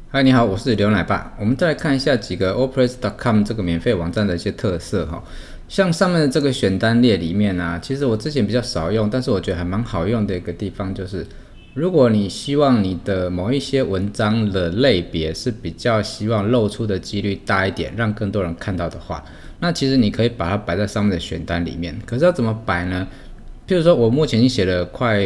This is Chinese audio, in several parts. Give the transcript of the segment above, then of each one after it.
嗨，你好，我是刘奶爸。我们再来看一下几个 Opress.com 这个免费网站的一些特色哈。像上面的这个选单列里面啊，其实我之前比较少用，但是我觉得还蛮好用的一个地方就是，如果你希望你的某一些文章的类别是比较希望露出的几率大一点，让更多人看到的话，那其实你可以把它摆在上面的选单里面。可是要怎么摆呢？譬如说我目前已经写了快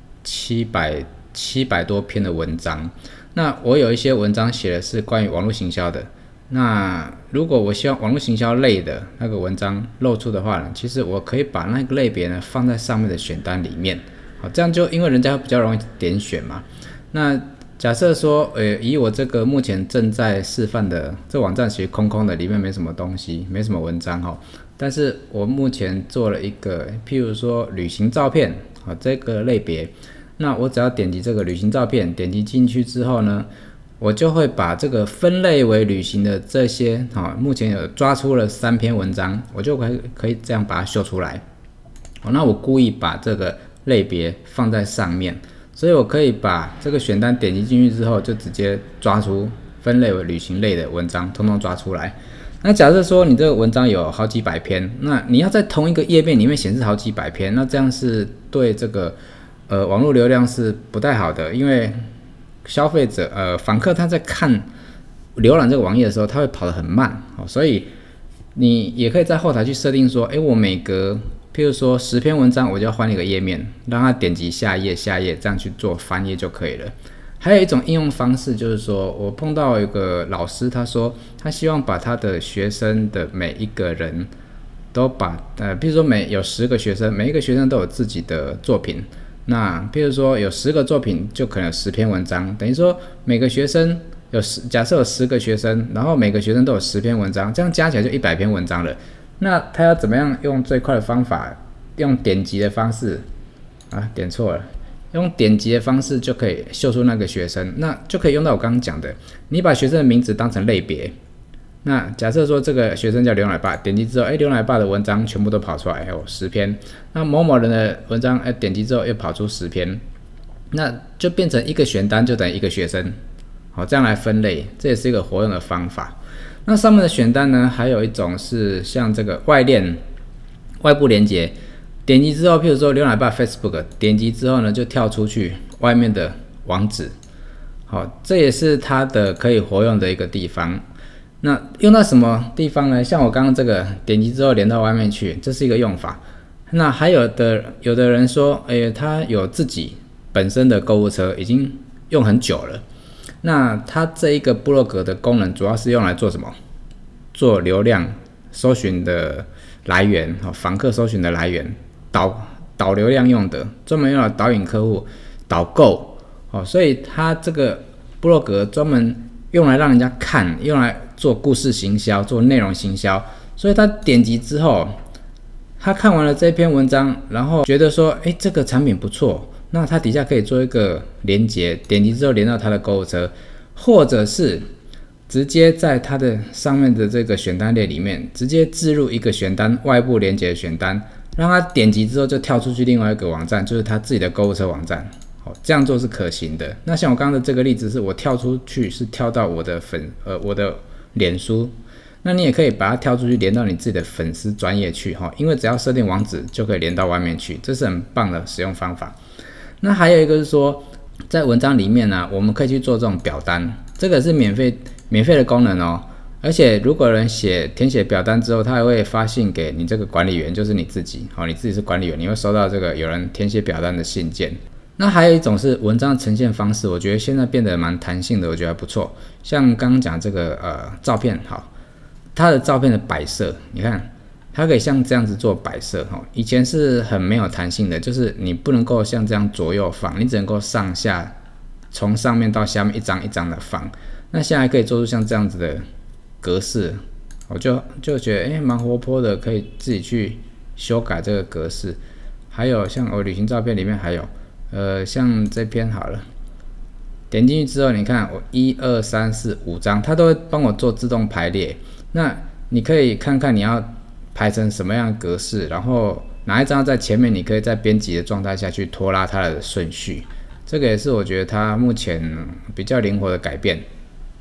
700多篇的文章。那我有一些文章写的是关于网络行销的，那如果我希望网络行销类的那个文章露出的话呢，其实我可以把那个类别呢放在上面的选单里面，好，这样就因为人家比较容易点选嘛。那假设说，以我这个目前正在示范的这网站其实空空的，里面没什么东西，没什么文章哈。但是我目前做了一个，譬如说旅行照片，好，这个类别。那我只要点击这个旅行照片，点击进去之后呢，我就会把这个分类为旅行的这些，目前有抓出了3篇文章，我就可以这样把它秀出来。那我故意把这个类别放在上面，所以我可以把这个选单点击进去之后，就直接抓出分类为旅行类的文章，通通抓出来。那假设说你这个文章有好几百篇，那你要在同一个页面里面显示好几百篇，那这样是对这个网络流量是不太好的，因为消费者访客他在浏览这个网页的时候，他会跑得很慢，所以你也可以在后台去设定说，我每隔譬如说10篇文章，我就要换一个页面，让他点击下一页，这样去做翻页就可以了。还有一种应用方式就是说，我碰到有个老师，他说他希望把他的学生的每一个人都把譬如说有10个学生，每一个学生都有自己的作品。那譬如说有10个作品，就可能有10篇文章，等于说每个学生假设有10个学生，然后每个学生都有10篇文章，这样加起来就100篇文章了。那他要怎么样用最快的方法，用点击的方式点错了，用点击的方式就可以秀出那个学生，那就可以用到我刚刚讲的，你把学生的名字当成类别。那假设说这个学生叫刘奶爸，点击之后，刘奶爸的文章全部都跑出来，有10篇。那某某人的文章，点击之后又跑出10篇，那就变成一个选单就等于一个学生，好，这样来分类，这也是一个活用的方法。那上面的选单呢，还有一种是像这个外部连结，点击之后，譬如说刘奶爸 Facebook， 点击之后呢，就跳出去外面的网址，好，这也是它的可以活用的一个地方。那用到什么地方呢？像我刚刚这个点击之后连到外面去，这是一个用法。那还有的人说，他有自己本身的购物车，已经用很久了。那他这一个部落格的功能主要是用来做什么？做流量搜寻的来源，访客搜寻的来源，导流量用的，专门用来导引客户、导购。所以他这个部落格专门用来让人家看，用来做故事行销，做内容行销。所以他点击之后，他看完了这篇文章，然后觉得说，这个产品不错，那他底下可以做一个连结，点击之后连到他的购物车，或者是直接在他的上面的这个选单列里面，直接置入一个选单，外部连结的选单，让他点击之后就跳出去另外一个网站，就是他自己的购物车网站。这样做是可行的。那像我刚刚的这个例子，是我跳出去是跳到我的脸书，那你也可以把它跳出去连到你自己的粉丝专页去，因为只要设定网址就可以连到外面去，这是很棒的使用方法。那还有一个是说，在文章里面呢，我们可以去做这种表单，这个是免费的功能哦。而且如果有人填写表单之后，他还会发信给你这个管理员，就是你自己，你自己是管理员，你会收到这个有人填写表单的信件。那还有一种是文章呈现方式，我觉得现在变得蛮弹性的，我觉得还不错。像刚刚讲这个照片，好，它的照片的摆设，你看它可以像这样子做摆设，以前是很没有弹性的，就是你不能够像这样左右放，你只能够上下，从上面到下面一张一张的放。那现在可以做出像这样子的格式，我就觉得蛮活泼的，可以自己去修改这个格式。还有像我旅行照片里面还有。像这篇好了，点进去之后，你看我1、2、3、4、5张，它都会帮我做自动排列。那你可以看看你要排成什么样的格式，然后哪一张在前面，你可以在编辑的状态下去拖拉它的顺序。这个也是我觉得它目前比较灵活的改变。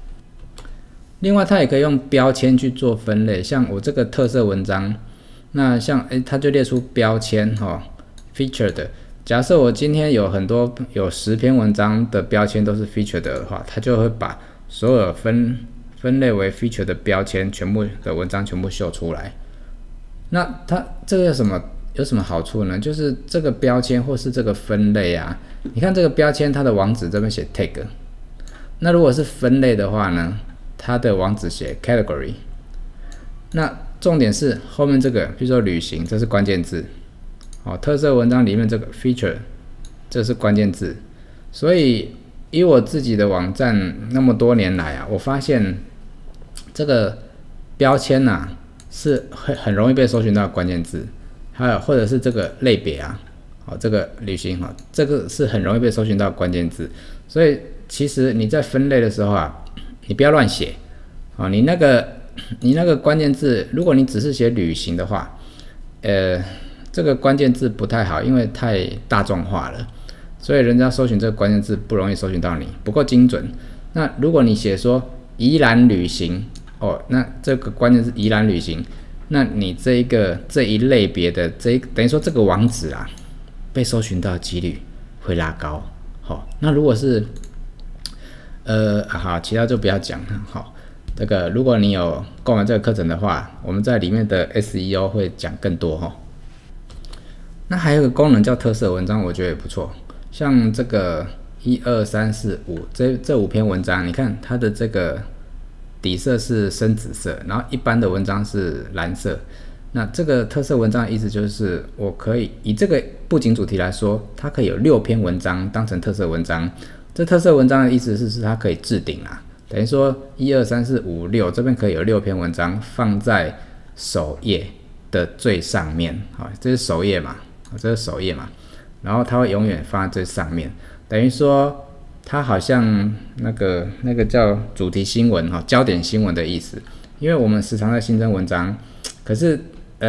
另外，它也可以用标签去做分类，像我这个特色文章，那像它就列出标签featured 的。假设我今天有10篇文章的标签都是 featured 的话，它就会把所有分类为 featured 的标签全部的文章全部秀出来。那它这个有什么好处呢？就是这个标签或是这个分类啊，你看这个标签它的网址这边写 tag， 那如果是分类的话呢，它的网址写 category。那重点是后面这个，比如说旅行，这是关键字。特色文章里面这个 feature， 这是关键字。所以以我自己的网站那么多年来啊，我发现这个标签啊是很容易被搜寻到的关键字，还有或者是这个类别啊，这个旅行这个是很容易被搜寻到的关键字。所以其实你在分类的时候啊，你不要乱写你那个关键字，如果你只是写旅行的话，这个关键字不太好，因为太大众化了，所以人家搜寻这个关键字不容易搜寻到你，不够精准。那如果你写说宜兰旅行那这个关键字宜兰旅行，那你这一类别的等于说这个网址啊，被搜寻到的几率会拉高。那如果是好，其他就不要讲了。好，这个如果你有购买这个课程的话，我们在里面的 SEO 会讲更多那还有一个功能叫特色文章，我觉得也不错。像这个1、2、3、4、5这5篇文章，你看它的这个底色是深紫色，然后一般的文章是蓝色。那这个特色文章的意思就是，我可以以这个布景主题来说，它可以有6篇文章当成特色文章。这特色文章的意思是它可以置顶啊，等于说1、2、3、4、5、6这边可以有6篇文章放在首页的最上面。这是首页嘛。然后它会永远放在最上面，等于说它好像那个叫主题新闻焦点新闻的意思。因为我们时常在新增文章，可是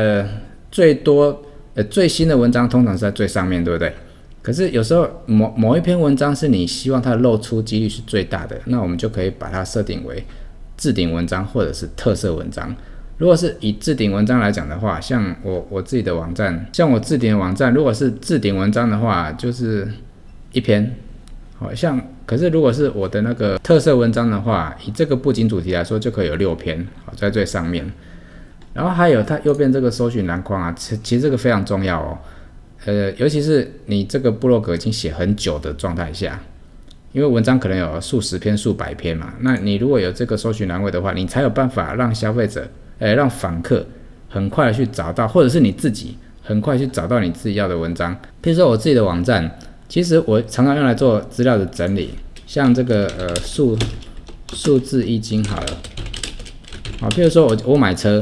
最新的文章通常是在最上面，对不对？可是有时候某一篇文章是你希望它的露出几率是最大的，那我们就可以把它设定为置顶文章或者是特色文章。如果是以置顶文章来讲的话，像我自己的网站，像我置顶的网站，如果是置顶文章的话，就是1篇。可是如果是我的那个特色文章的话，以这个布景主题来说，就可以有6篇，在最上面。然后还有它右边这个搜寻篮筐啊，其实这个非常重要尤其是你这个部落格已经写很久的状态下，因为文章可能有数十篇、数百篇嘛，那你如果有这个搜寻栏位的话，你才有办法让消费者让访客很快的去找到，或者是你自己很快去找到你自己要的文章。譬如说我自己的网站，其实我常常用来做资料的整理，像这个数字易经好了。譬如说我买车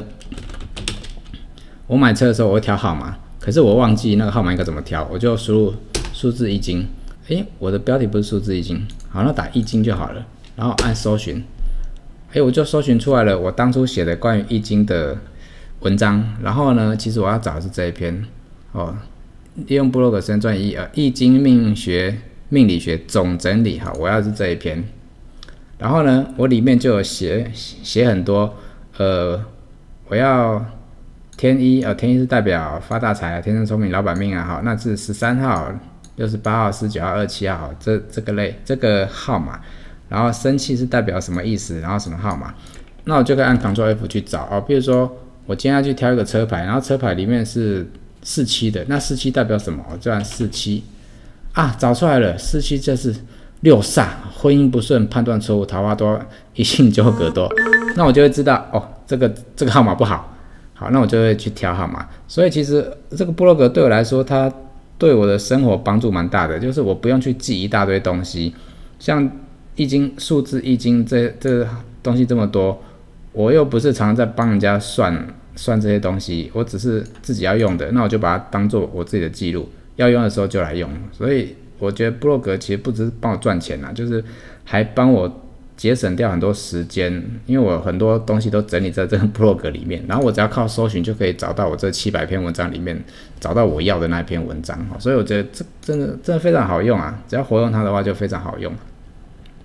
的时候我会挑号码，可是我忘记那个号码应该怎么挑，我就输入数字易经。我的标题不是数字易经，好，那打易经就好了，然后按搜寻。我就搜寻出来了我当初写的关于易经的文章。然后呢，其实我要找的是这一篇利用部落格深专易经命理学总整理。好，我要是这一篇。然后呢，我里面就有写很多我要天一是代表发大财天生聪明老板命好，那是13号、68号、49号、27号这个号码。然后生气是代表什么意思，然后什么号码，那我就可以按 Ctrl+F 去找比如说我今天要去挑一个车牌，然后车牌里面是47的，那47代表什么？我就按47找出来了，47就是6煞，婚姻不顺，判断错误，桃花多，异性纠葛多。那我就会知道这个号码不好，好，那我就会去挑号码。所以其实这个部落格对我来说，它对我的生活帮助蛮大的，就是我不用去记一大堆东西，像易经数字易经这东西这么多，我又不是常常在帮人家算这些东西，我只是自己要用的，那我就把它当做我自己的记录，要用的时候就来用。所以我觉得部落格其实不只是帮我赚钱就是还帮我节省掉很多时间，因为我很多东西都整理在这个部落格里面，然后我只要靠搜寻就可以找到我这700篇文章里面找到我要的那篇文章。所以我觉得这真的非常好用只要活用它的话就非常好用。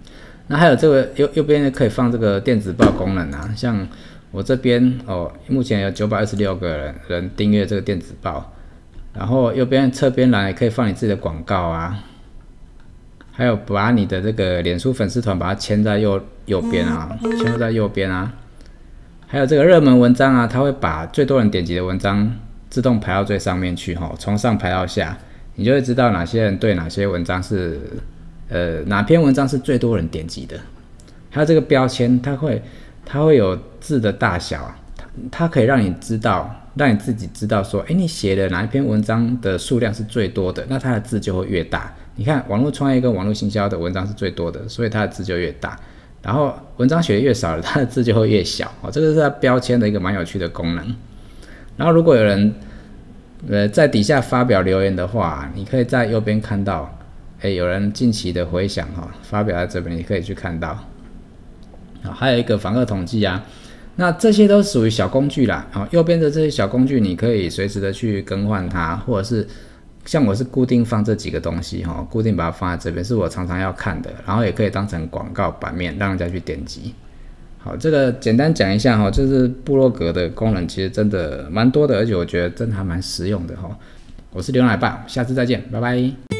那还有这个右边可以放这个电子报功能啊，像我这边目前有926个人订阅这个电子报，然后右边侧边栏也可以放你自己的广告啊，还有把你的这个脸书粉丝团把它牵在右边啊，牵在右边啊，还有这个热门文章啊，它会把最多人点击的文章自动排到最上面去从上排到下，你就会知道哪些人对哪些文章是哪篇文章是最多人点击的。还有这个标签，它会有字的大小啊，它可以让你知道，让你自己知道说，你写的哪一篇文章的数量是最多的，那它的字就会越大。你看网络创业跟网络行销的文章是最多的，所以它的字就越大。然后文章写的越少了，它的字就会越小。这个是它标签的一个蛮有趣的功能。然后如果有人在底下发表留言的话，你可以在右边看到，有人近期的回响发表在这边，你可以去看到。还有一个访客统计啊，那这些都属于小工具啦。右边的这些小工具，你可以随时的去更换它，或者是像我是固定放这几个东西固定把它放在这边，是我常常要看的，然后也可以当成广告版面，让人家去点击。好，这个简单讲一下就是部落格的功能其实真的蛮多的，而且我觉得真的还蛮实用的我是刘奶爸，下次再见，拜拜。